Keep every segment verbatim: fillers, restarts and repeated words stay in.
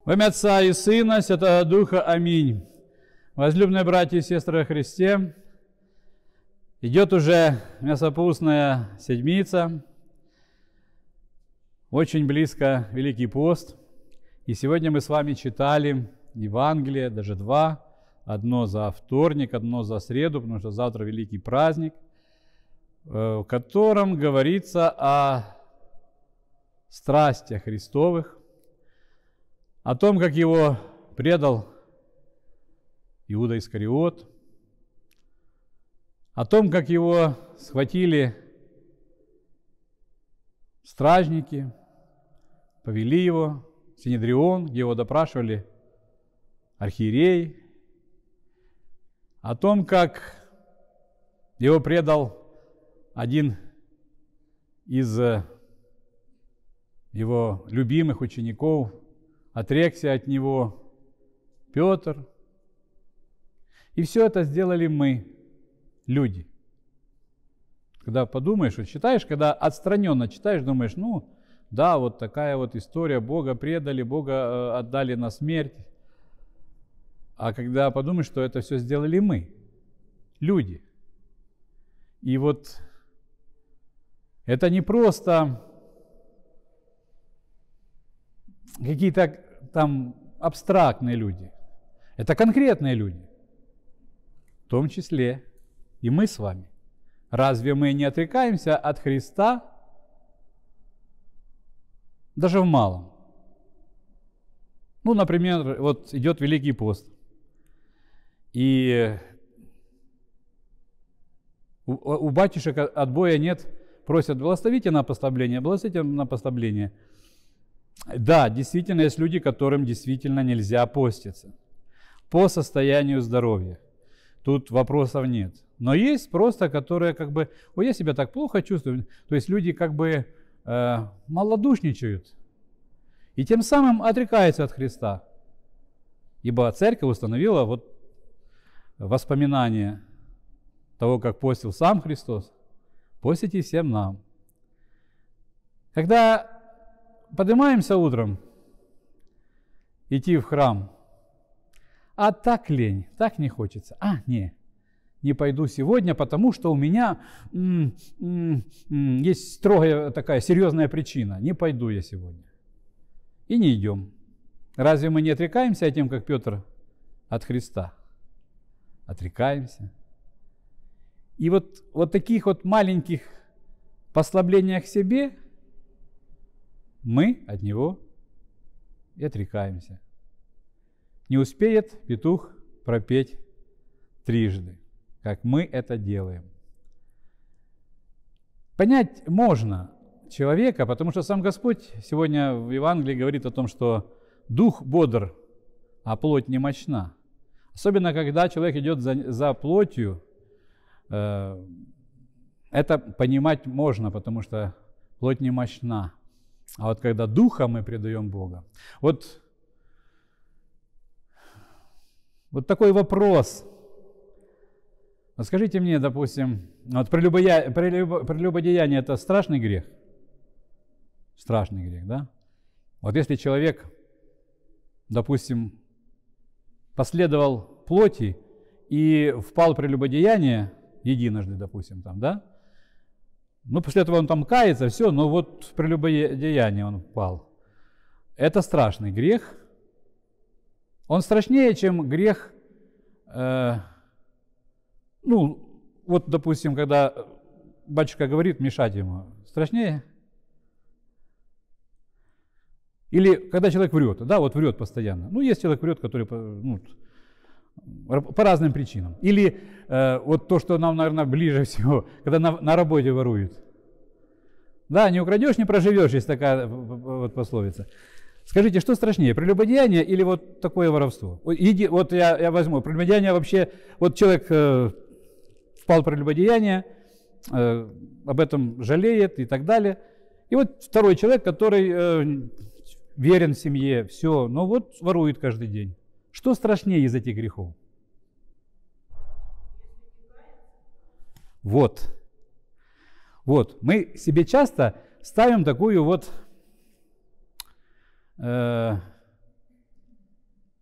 Во имя Отца и Сына, Святого Духа. Аминь. Возлюбленные братья и сестры во Христе, идет уже мясопустная седмица, очень близко Великий пост. И сегодня мы с вами читали Евангелие, даже два, одно за вторник, одно за среду, потому что завтра великий праздник, в котором говорится о страстях Христовых, о том, как его предал Иуда Искариот, о том, как его схватили стражники, повели его в Синедрион, где его допрашивали архиерей, о том, как его предал один из его любимых учеников, отрекся от него Петр. И все это сделали мы, люди. Когда подумаешь, вот читаешь, когда отстраненно читаешь, думаешь, ну, да, вот такая вот история, Бога предали, Бога отдали на смерть. А когда подумаешь, что это все сделали мы, люди. И вот это не просто какие-то там абстрактные люди. Это конкретные люди. В том числе и мы с вами. Разве мы не отрекаемся от Христа даже в малом? Ну, например, вот идет Великий пост. И у, у батюшек отбоя нет, просят, благословите на послабление, благословите на послабление. Да, действительно, есть люди, которым действительно нельзя поститься по состоянию здоровья. Тут вопросов нет. Но есть просто, которые как бы, ой, я себя так плохо чувствую. То есть люди как бы э, малодушничают и тем самым отрекаются от Христа. Ибо церковь установила вот воспоминания того, как постил сам Христос, постите всем нам. Когда поднимаемся утром идти в храм, а так лень, так не хочется. А, не, не пойду сегодня, потому что у меня м, м, м, есть строгая такая серьезная причина. Не пойду я сегодня. И не идем. Разве мы не отрекаемся тем, как Петр, от Христа? Отрекаемся. И вот, вот таких вот маленьких послаблениях себе мы от него и отрекаемся. Не успеет петух пропеть трижды, как мы это делаем. Понять можно человека, потому что сам Господь сегодня в Евангелии говорит о том, что дух бодр, а плоть немощна. Особенно, когда человек идет за, за плотью, э, это понимать можно, потому что плоть немощна. А вот когда духа мы предаем Бога, вот, вот такой вопрос. Вот скажите мне, допустим, вот прелюбодеяние, прелюбодеяние – это страшный грех? Страшный грех, да? Вот если человек, допустим, последовал плоти и впал в прелюбодеяние единожды, допустим, там, да? Ну, после этого он там кается, все, но вот в прелюбодеяние он впал. Это страшный грех. Он страшнее, чем грех, э, ну, вот, допустим, когда батюшка говорит, мешать ему. Страшнее? Или когда человек врет, да, вот врет постоянно. Ну, есть человек врет, который ну, по разным причинам. Или э, вот то, что нам, наверное, ближе всего, когда на, на работе воруют. Да, не украдешь, не проживешь, есть такая вот пословица. Скажите, что страшнее, прелюбодеяние или вот такое воровство? Иди, вот я, я возьму, прелюбодеяние вообще, вот человек э, впал в прелюбодеяние, э, об этом жалеет и так далее. И вот второй человек, который э, верен семье, все, но вот ворует каждый день. Что страшнее из этих грехов? Вот. Вот. Мы себе часто ставим такую вот э,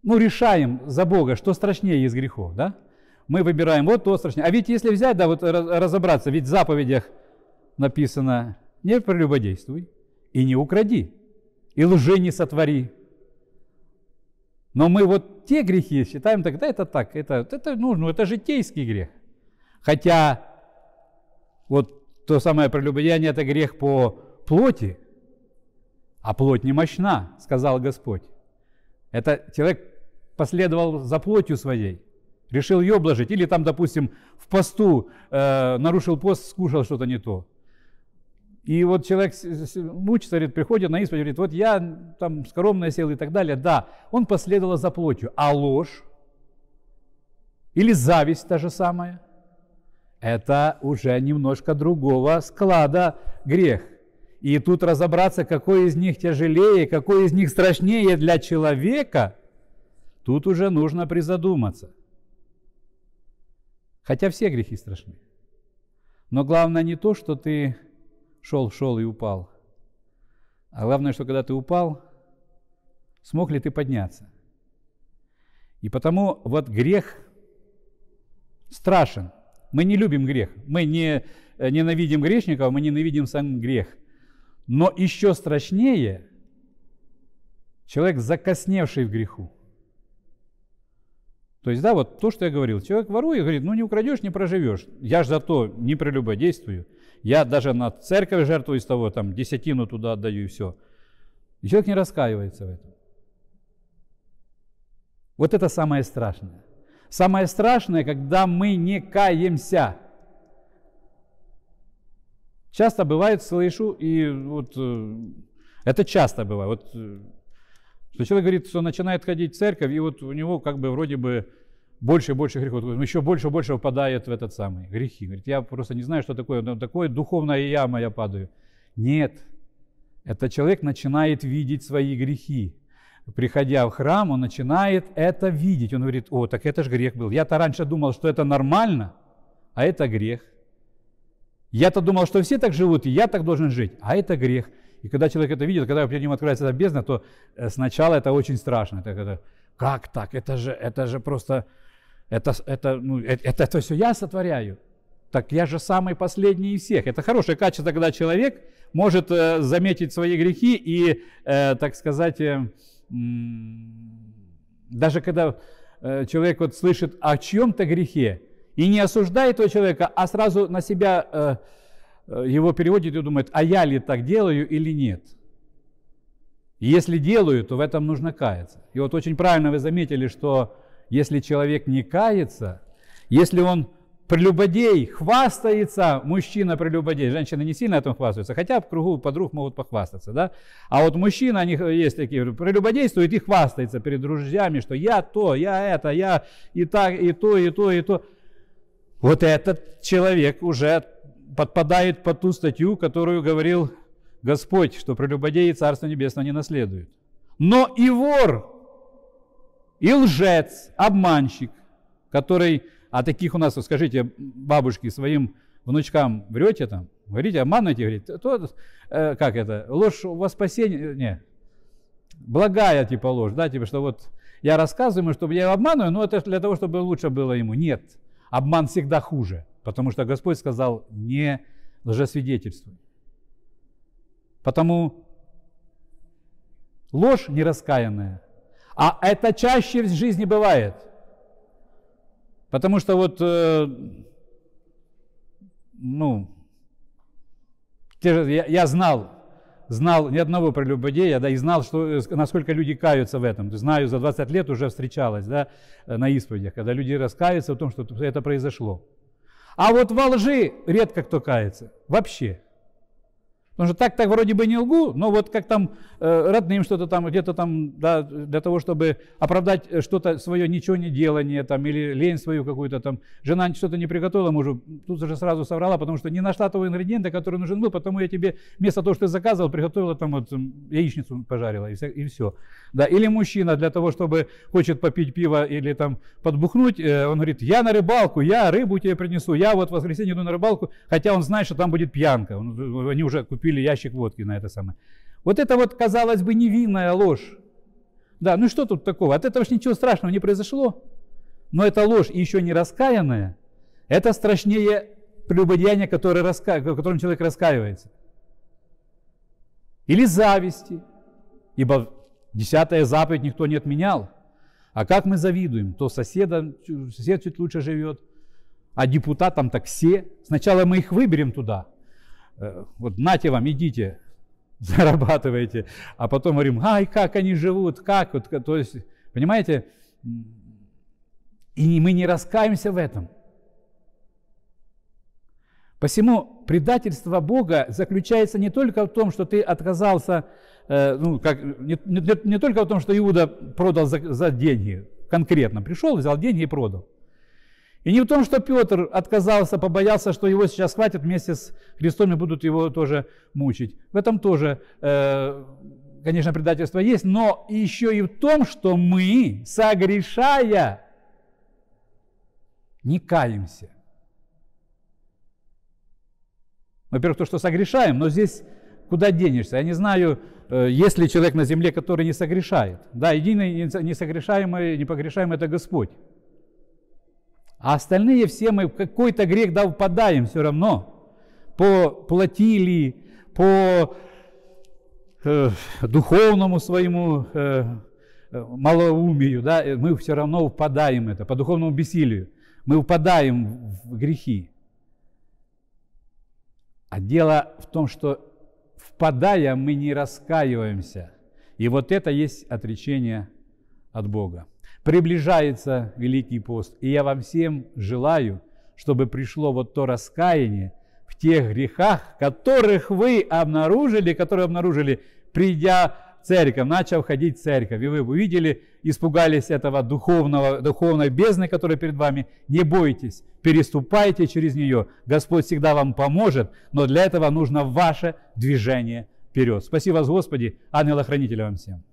ну, решаем за Бога, что страшнее из грехов, да? Мы выбираем вот то страшнее. А ведь если взять, да, вот разобраться, ведь в заповедях написано: не прелюбодействуй и не укради, и лжи не сотвори. Но мы вот те грехи считаем, тогда это так, это, это, ну, ну, это житейский грех. Хотя вот то самое прелюбодеяние – это грех по плоти, а плоть не мощна, сказал Господь. Это человек последовал за плотью своей, решил ее обложить, или там, допустим, в посту э, нарушил пост, скушал что-то не то. И вот человек мучится, говорит, приходит на исповедь, говорит: вот я там скоромное сел и так далее. Да, он последовал за плотью. А ложь или зависть та же самая – это уже немножко другого склада грех. И тут разобраться, какой из них тяжелее, какой из них страшнее для человека, тут уже нужно призадуматься. Хотя все грехи страшны. Но главное не то, что ты шел, шел и упал. А главное, что когда ты упал, смог ли ты подняться. И потому вот грех страшен. Мы не любим грех. Мы не ненавидим грешников, мы ненавидим сам грех. Но еще страшнее человек, закосневший в греху. То есть, да, вот то, что я говорил. Человек ворует, говорит: ну не украдешь, не проживешь. Я же зато не прелюбодействую. Я даже на церковь жертвую из того, там, десятину туда отдаю и все. И человек не раскаивается в этом. Вот это самое страшное. Самое страшное, когда мы не каемся. Часто бывает, слышу, и вот это часто бывает, вот, что человек говорит, что начинает ходить в церковь, и вот у него как бы вроде бы больше и больше грехов, еще больше и больше впадает в этот самый грехи. Говорит: я просто не знаю, что такое, но такое духовная яма, я падаю. Нет, это человек начинает видеть свои грехи. Приходя в храм, он начинает это видеть. Он говорит: о, так это же грех был. Я-то раньше думал, что это нормально, а это грех. Я-то думал, что все так живут, и я так должен жить, а это грех. И когда человек это видит, когда перед ним открывается эта бездна, то сначала это очень страшно. Это, это, как так? Это же, это же просто, это, это, ну, это, это, это все я сотворяю. Так я же самый последний из всех. Это хорошее качество, когда человек может э, заметить свои грехи и, э, так сказать, э, даже когда э, человек вот слышит о чьем-то грехе, и не осуждает этого человека, а сразу на себя э, его переводит и думает: а я ли так делаю или нет? И если делаю, то в этом нужно каяться. И вот очень правильно вы заметили, что если человек не кается, если он прелюбодей, хвастается, мужчина прелюбодей, женщины не сильно этим хвастаются, хотя в кругу подруг могут похвастаться, да? А вот мужчина, они есть такие, прелюбодействует и хвастается перед друзьями, что я то, я это, я и так, и то, и то, и то. Вот этот человек уже подпадает под ту статью, которую говорил Господь, что прелюбодеи Царство Небесное не наследуют. Но и вор, и лжец, обманщик, который, а таких у нас, скажите, бабушки, своим внучкам врете там, говорите, обманываете, говорите, то, э, как это, ложь во спасение, не, благая типа ложь, да, типа, что вот я рассказываю ему, чтобы я его обманываю, но это для того, чтобы лучше было ему. Нет. Обман всегда хуже, потому что Господь сказал: не лжесвидетельствуй. Потому ложь нераскаянная, а это чаще в жизни бывает. Потому что вот, э, ну, те же, я, я знал, знал ни одного прелюбодея, да, и знал, что, насколько люди каются в этом. Знаю, за двадцать лет уже встречалось, да, на исповедях, когда люди раскаются в том, что это произошло. А вот во лжи редко кто кается, вообще. Потому что так-то вроде бы не лгу, но вот как там э, родным что-то там, где-то там, да, для того, чтобы оправдать что-то свое ничего не делание, там, или лень свою какую-то там, жена что-то не приготовила мужу, тут же сразу соврала, потому что не нашла того ингредиента, который нужен был, потому я тебе вместо того, что ты заказывал, приготовила там вот яичницу пожарила, и, вся, и все. Да, или мужчина для того, чтобы хочет попить пиво или там подбухнуть, э, он говорит: я на рыбалку, я рыбу тебе принесу, я вот в воскресенье иду на рыбалку, хотя он знает, что там будет пьянка, он, они уже купили ящик водки на это самое. Вот это вот, казалось бы, невинная ложь. Да, ну и что тут такого? От этого ж ничего страшного не произошло. Но это ложь, и еще не раскаянная, это страшнее прелюбодеяния, которое раска... в котором человек раскаивается. Или зависти, ибо десятая заповедь никто не отменял. А как мы завидуем? То соседа, сосед чуть лучше живет, а депутатам так все. Сначала мы их выберем туда. Вот нате вам, идите, зарабатывайте. А потом говорим, ай, как они живут, как. Вот, то есть, понимаете, и мы не раскаемся в этом. Посему предательство Бога заключается не только в том, что ты отказался, э, ну, как, не, не, не только в том, что Иуда продал за, за деньги, конкретно пришел, взял деньги и продал. И не в том, что Петр отказался, побоялся, что его сейчас хватит вместе с Христом и будут его тоже мучить. В этом тоже, э, конечно, предательство есть, но еще и в том, что мы, согрешая, не каемся. Во-первых, то, что согрешаем, но здесь куда денешься? Я не знаю, есть ли человек на земле, который не согрешает. Да, единый несогрешаемый, непогрешаемый – это Господь. А остальные все мы в какой-то грех да впадаем все равно. По плоти или по э, духовному своему э, малоумию, да, мы все равно впадаем в это, по духовному бессилию. Мы впадаем в грехи. А дело в том, что впадая, мы не раскаиваемся. И вот это есть отречение от Бога. Приближается Великий пост, и я вам всем желаю, чтобы пришло вот то раскаяние в тех грехах, которых вы обнаружили, которые обнаружили, придя в церковь, начав ходить в церковь. И вы увидели, испугались этого духовного, духовной бездны, которая перед вами. Не бойтесь, переступайте через нее. Господь всегда вам поможет, но для этого нужно ваше движение вперед. Спасибо вас, Господи, ангела-хранителя вам всем.